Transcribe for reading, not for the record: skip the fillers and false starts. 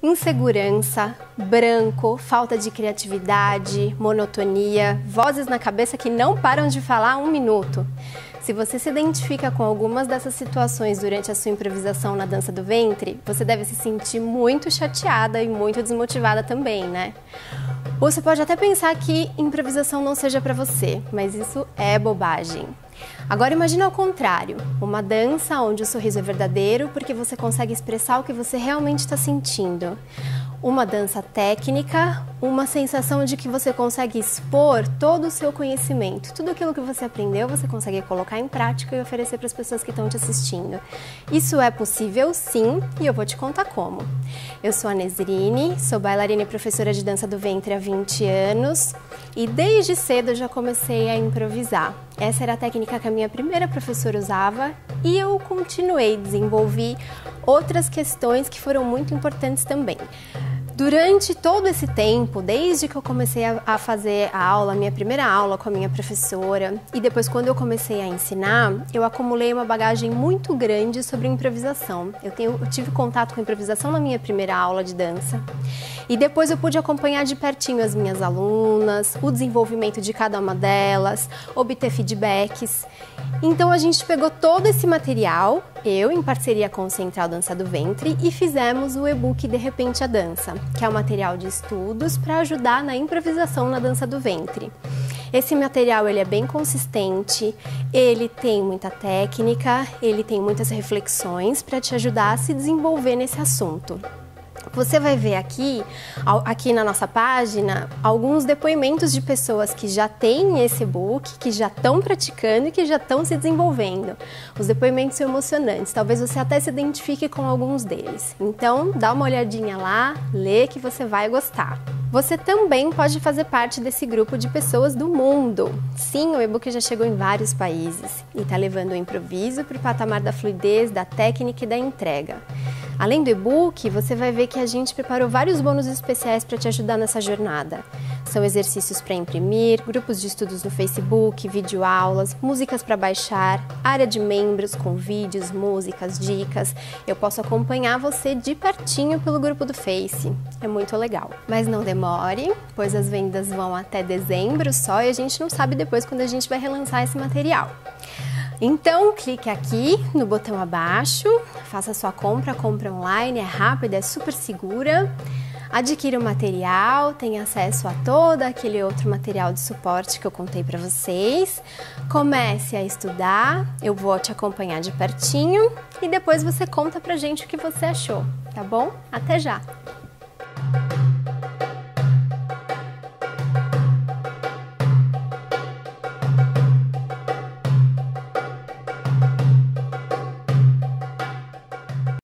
Insegurança, branco, falta de criatividade, monotonia, vozes na cabeça que não param de falar um minuto. Se você se identifica com algumas dessas situações durante a sua improvisação na dança do ventre, você deve se sentir muito chateada e muito desmotivada também, né? Ou você pode até pensar que improvisação não seja para você, mas isso é bobagem. Agora imagine ao contrário, uma dança onde o sorriso é verdadeiro porque você consegue expressar o que você realmente está sentindo. Uma dança técnica, uma sensação de que você consegue expor todo o seu conhecimento. Tudo aquilo que você aprendeu, você consegue colocar em prática e oferecer para as pessoas que estão te assistindo. Isso é possível, sim, e eu vou te contar como. Eu sou a Nesrine, sou bailarina e professora de dança do ventre há 20 anos e desde cedo eu já comecei a improvisar. Essa era a técnica que a minha primeira professora usava e eu continuei, desenvolvi outras questões que foram muito importantes também. Durante todo esse tempo, desde que eu comecei a fazer a aula, minha primeira aula com a minha professora, e depois quando eu comecei a ensinar, eu acumulei uma bagagem muito grande sobre improvisação. Eu tive contato com improvisação na minha primeira aula de dança, e depois eu pude acompanhar de pertinho as minhas alunas, o desenvolvimento de cada uma delas, obter feedbacks. Então a gente pegou todo esse material, eu em parceria com o Central Dança do Ventre, e fizemos o e-book De Repente a Dança, que é um material de estudos para ajudar na improvisação na dança do ventre. Esse material ele é bem consistente, ele tem muita técnica, ele tem muitas reflexões para te ajudar a se desenvolver nesse assunto. Você vai ver aqui na nossa página, alguns depoimentos de pessoas que já têm esse e-book, que já estão praticando e que já estão se desenvolvendo. Os depoimentos são emocionantes, talvez você até se identifique com alguns deles. Então, dá uma olhadinha lá, lê que você vai gostar. Você também pode fazer parte desse grupo de pessoas do mundo. Sim, o e-book já chegou em vários países e está levando o improviso para o patamar da fluidez, da técnica e da entrega. Além do e-book, você vai ver que a gente preparou vários bônus especiais para te ajudar nessa jornada. São exercícios para imprimir, grupos de estudos no Facebook, videoaulas, músicas para baixar, área de membros com vídeos, músicas, dicas. Eu posso acompanhar você de pertinho pelo grupo do Face. É muito legal. Mas não demore, pois as vendas vão até dezembro só e a gente não sabe depois quando a gente vai relançar esse material. Então, clique aqui no botão abaixo, faça sua compra, compra online, é rápida, é super segura. Adquira o material, tenha acesso a todo aquele outro material de suporte que eu contei para vocês. Comece a estudar, eu vou te acompanhar de pertinho e depois você conta pra gente o que você achou, tá bom? Até já!